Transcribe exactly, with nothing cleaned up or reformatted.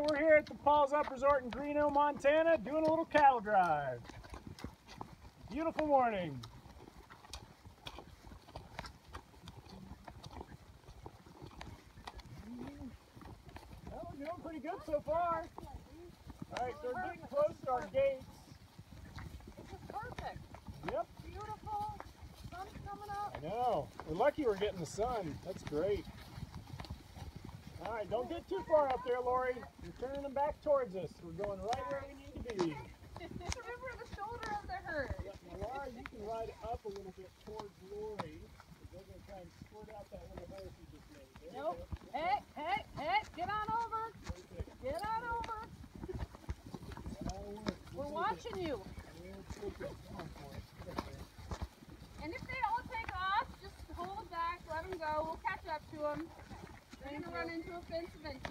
we're here at the Paws Up Resort in Greeno, Montana, doing a little cattle drive. Beautiful morning. Well, we're doing pretty good so far. All right, so we're getting close to our gates. This is perfect. Yep. Beautiful. Sun's coming up. I know. We're lucky we're getting the sun. That's great. All right, don't get too far up there, Lori. You're turning them back towards us. We're going right where we need to be. Just remember the shoulder of the herd. Yep. Now, Laura, you can ride up a little bit towards Lori. They're going to try and squirt out that little hole she just made. There Nope. Hey, hey, hey, get on over. Get on over. We're watching you. And if they all take off, just hold back, let them go. We'll catch up to them. They're going to run into a fence eventually.